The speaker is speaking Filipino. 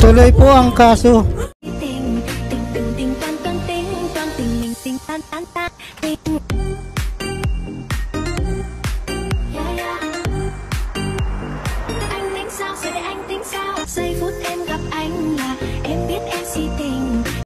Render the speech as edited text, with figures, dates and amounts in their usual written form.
Tuloy po ang kaso. Ting ting ting ting tan tan ting tan ting ting tan tan tan ting.